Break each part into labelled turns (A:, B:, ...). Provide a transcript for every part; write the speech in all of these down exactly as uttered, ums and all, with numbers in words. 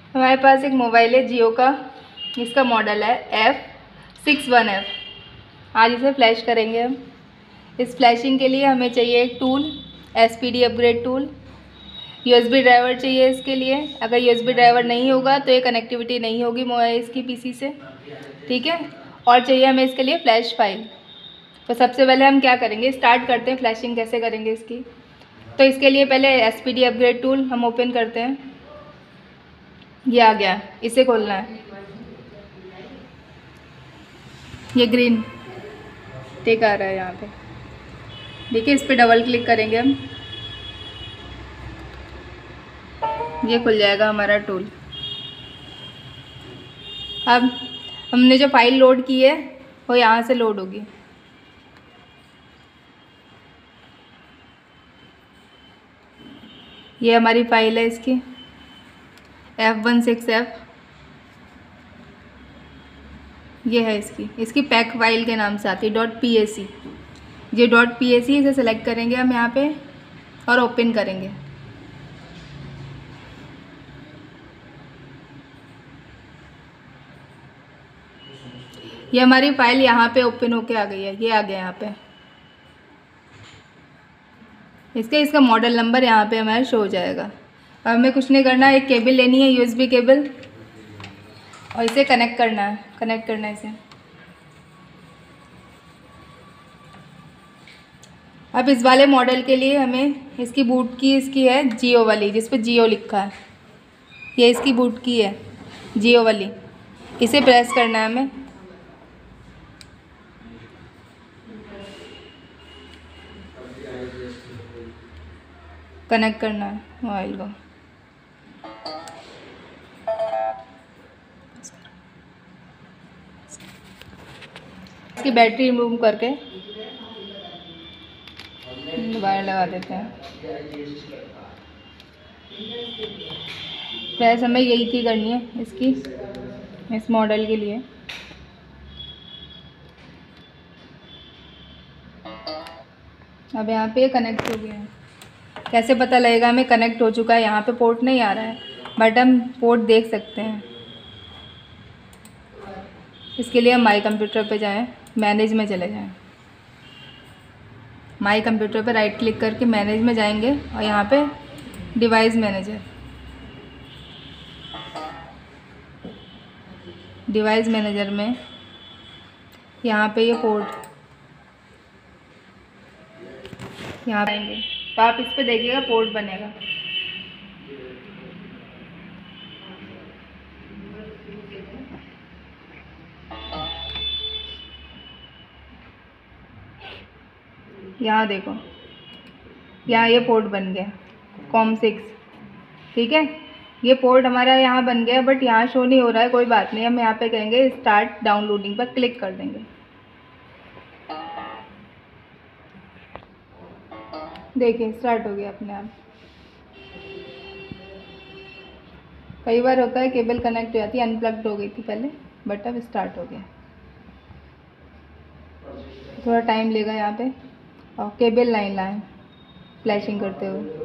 A: हमारे पास एक मोबाइल है जियो का, इसका मॉडल है एफ सिक्स वन एफ। आज इसे फ्लैश करेंगे हम। इस फ्लैशिंग के लिए हमें चाहिए एक tool, S P D upgrade tool. USB driver चाहिए इसके लिए। अगर यूएसबी ड्राइवर नहीं होगा तो ये कनेक्टिविटी नहीं होगी मोबाइल इसकी पीसी से, ठीक है। और चाहिए हमें इसके लिए फ्लैश फाइल। तो सबसे पहले हम क्या करेंगे, स्टार्ट करते हैं फ्लैशिंग कैसे करेंगे इसकी। तो इसके लिए पहले S P D upgrade tool हम ओपन करते हैं। ये आ गया, इसे खोलना है। ये ग्रीन टिक आ रहा है यहाँ पे, देखिए। इस पर डबल क्लिक करेंगे हम, ये खुल जाएगा हमारा टूल। अब हमने जो फाइल लोड की है वो यहाँ से लोड होगी। ये हमारी फाइल है इसकी, एफ वन सिक्स एफ। ये है इसकी इसकी पैक फाइल के नाम से आती है, डॉट पी ए सी। ये डॉट पी ए सी, इसे सेलेक्ट करेंगे हम यहाँ पे और ओपन करेंगे। ये हमारी फाइल यहाँ पे ओपन होके आ गई है, ये आ गया यहाँ पे। इसका इसका मॉडल नंबर यहाँ पे हमारा शो हो जाएगा। अब हमें कुछ नहीं करना है, एक केबल लेनी है, यूएसबी केबल, और इसे कनेक्ट करना है कनेक्ट करना है इसे। अब इस वाले मॉडल के लिए हमें इसकी बूट की इसकी है जियो वाली, जिस पे जियो लिखा है। ये इसकी बूट की है जियो वाली, इसे प्रेस करना है हमें। कनेक्ट करना है मोबाइल को। इसकी बैटरी रिमूव करके दोबारा लगा देते हैं। प्रेस हमें यही की करनी है इसकी, इस मॉडल के लिए। अब यहाँ पे कनेक्ट हो गया है। कैसे पता लगेगा हमें कनेक्ट हो चुका है? यहाँ पे पोर्ट नहीं आ रहा है, बट हम पोर्ट देख सकते हैं। इसके लिए हम माई कंप्यूटर पे जाएं, मैनेज में चले जाएं। माई कंप्यूटर पे राइट क्लिक करके मैनेज में जाएंगे और यहाँ पे डिवाइस मैनेजर, डिवाइस मैनेजर में यहाँ पे ये पोर्ट यहाँ आएंगे तो आप इस पे देखिएगा पोर्ट बनेगा। यहाँ देखो, यहाँ ये पोर्ट बन गया कॉम सिक्स, ठीक है। ये पोर्ट हमारा यहाँ बन गया, बट यहाँ शो नहीं हो रहा है। कोई बात नहीं, हम यहाँ पे कहेंगे स्टार्ट डाउनलोडिंग पर क्लिक कर देंगे। देखिए स्टार्ट हो गया अपने आप। कई बार होता है केबल कनेक्ट हो जाती है, अनप्लग्ड हो गई थी पहले, बट अब स्टार्ट हो गया। थोड़ा टाइम लेगा यहाँ पे, और केबल लाइन लाएं फ्लैशिंग करते हुए।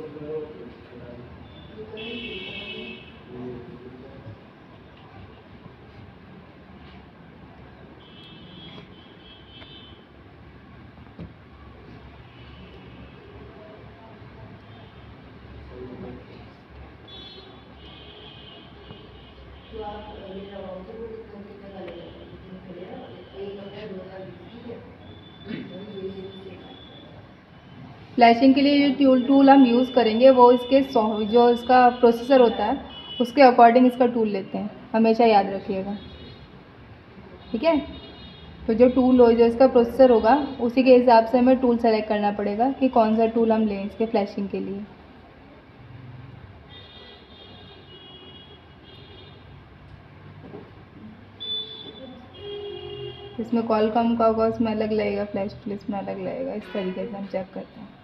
A: फ्लैशिंग के लिए जो टूल टूल हम यूज़ करेंगे वो इसके जो इसका प्रोसेसर होता है उसके अकॉर्डिंग इसका टूल लेते हैं, हमेशा याद रखिएगा, ठीक है। तो जो टूल हो, जो इसका प्रोसेसर होगा, उसी के हिसाब से हमें टूल सेलेक्ट करना पड़ेगा कि कौन सा टूल हम लें इसके फ्लैशिंग के लिए। इसमें कॉलकॉम का होगा, उसमें अलग लगेगा, फ्लैश टूल इसमें अलग लगेगा। इस तरीके से हम चेक करते हैं।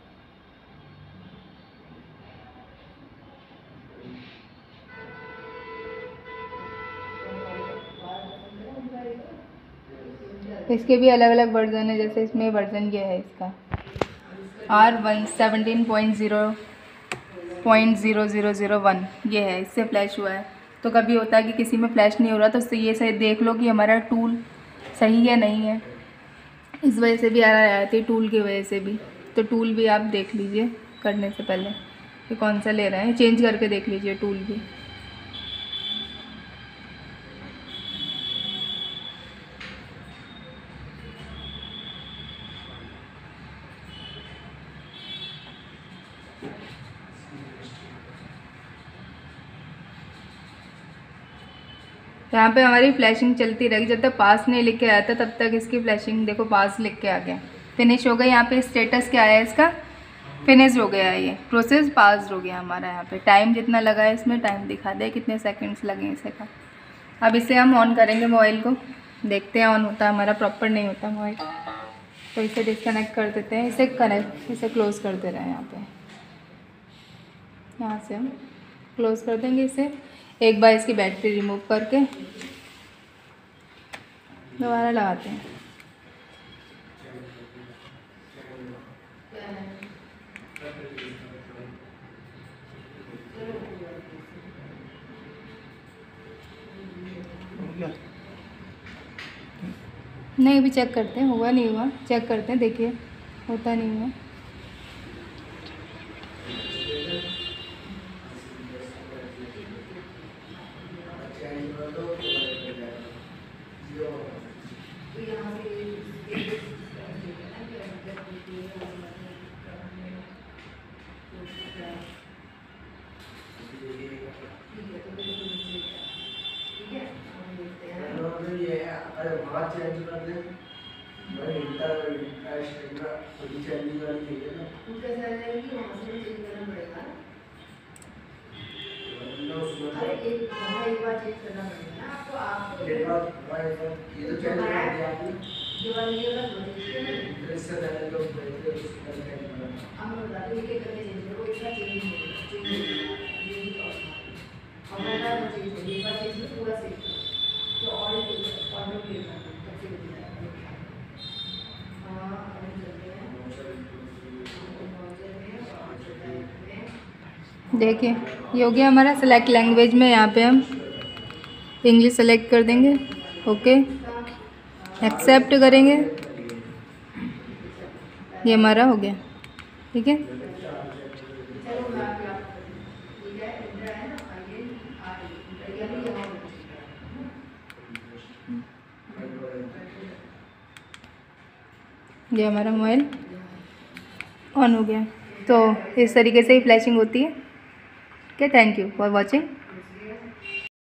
A: इसके भी अलग अलग वर्जन है, जैसे इसमें वर्जन ये है इसका R one seventeen point zero point zero zero zero one, ये है, इससे फ्लैश हुआ है। तो कभी होता है कि किसी में फ्लैश नहीं हो रहा, तो उससे ये सही देख लो कि हमारा टूल सही है नहीं है। इस वजह से भी एरर आती है, टूल की वजह से भी। तो टूल भी आप देख लीजिए करने से पहले कि कौन सा ले रहे हैं, चेंज करके देख लीजिए टूल भी। यहाँ पे हमारी फ्लैशिंग चलती रहेगी जब तक पास नहीं लिख के आया था, तब तक इसकी फ्लैशिंग देखो पास लिख के आ गया, फिनिश हो गई। यहाँ पे स्टेटस क्या है इसका, फिनिश हो गया है, ये प्रोसेस पास हो गया हमारा। यहाँ पे टाइम जितना लगा है इसमें टाइम दिखा दे कितने सेकंड्स लगे इसे का। अब इसे हम ऑन करेंगे मोबाइल को, देखते हैं ऑन होता है हमारा, प्रॉपर नहीं होता मोबाइल, तो इसे डिस्कनेक्ट कर देते हैं, इसे कनेक्ट इसे क्लोज़ कर दे रहे हैं। यहाँ पे यहाँ से हम क्लोज़ कर देंगे इसे। एक बार इसकी बैटरी रिमूव करके दोबारा लगाते हैं। नहीं, अभी चेक करते हैं, हुआ नहीं हुआ, चेक करते हैं, देखिए होता नहीं हुआ। देखिए ये हो गया हमारा। सेलेक्ट लैंग्वेज में यहाँ पे हम इंग्लिश सेलेक्ट कर देंगे, ओके एक्सेप्ट करेंगे, ये हमारा हो गया, ठीक है। ये हमारा मोबाइल ऑन हो गया। तो इस तरीके से ही फ्लैशिंग होती है। Okay, thank you for watching.